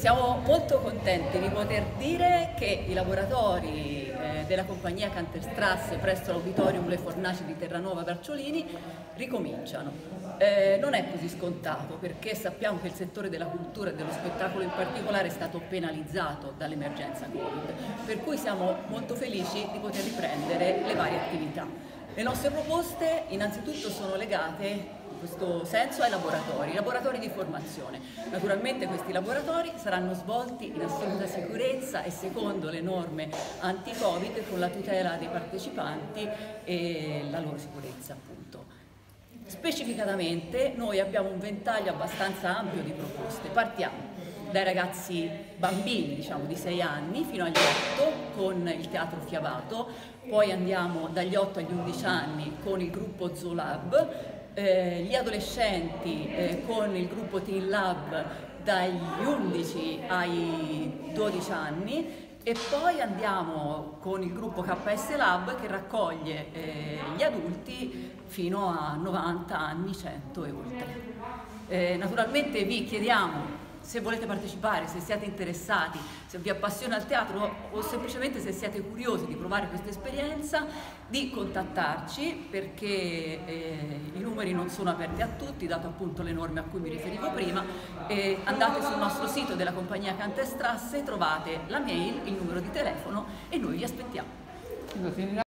Siamo molto contenti di poter dire che i laboratori della compagnia Kanterstrasse presso l'Auditorium Le Fornaci di Terranova Verciolini ricominciano. Non è così scontato, perché sappiamo che il settore della cultura e dello spettacolo in particolare è stato penalizzato dall'emergenza Covid, per cui siamo molto felici di poter riprendere le varie attività. Le nostre proposte innanzitutto sono legate in questo senso ai laboratori di formazione. Naturalmente questi laboratori saranno svolti in assoluta sicurezza e secondo le norme anti-Covid, con la tutela dei partecipanti e la loro sicurezza, appunto. Specificatamente noi abbiamo un ventaglio abbastanza ampio di proposte. Partiamo dai ragazzi bambini, diciamo di 6 anni, fino agli 8 con il Teatro Fiavato, poi andiamo dagli 8 agli 11 anni con il gruppo Zoolab, gli adolescenti con il gruppo Teen Lab dagli 11 ai 12 anni e poi andiamo con il gruppo KS Lab che raccoglie gli adulti fino a 90 anni, 100 e oltre. Naturalmente vi chiediamo, se volete partecipare, se siete interessati, se vi appassiona il teatro o semplicemente se siete curiosi di provare questa esperienza, di contattarci, perché i numeri non sono aperti a tutti, dato appunto le norme a cui mi riferivo prima. Andate sul nostro sito della compagnia Kanterstrasse, trovate la mail, il numero di telefono e noi vi aspettiamo.